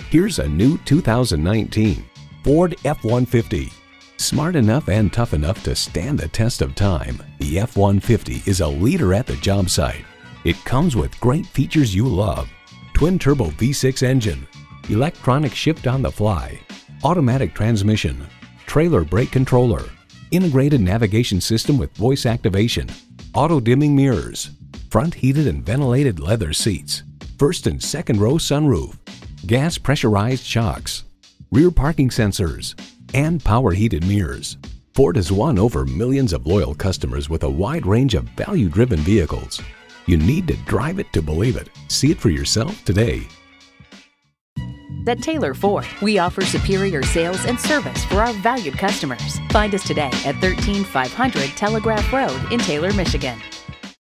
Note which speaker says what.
Speaker 1: Here's a new 2019 Ford F-150. Smart enough and tough enough to stand the test of time, the F-150 is a leader at the job site. It comes with great features you love. Twin-turbo V6 engine, electronic shift on the fly, automatic transmission, trailer brake controller, integrated navigation system with voice activation, auto-dimming mirrors, front heated and ventilated leather seats, first and second row sunroof, gas pressurized shocks, rear parking sensors, and power heated mirrors. Ford has won over millions of loyal customers with a wide range of value-driven vehicles. You need to drive it to believe it. See it for yourself today.
Speaker 2: At Taylor Ford, we offer superior sales and service for our valued customers. Find us today at 13500 Telegraph Road in Taylor, Michigan.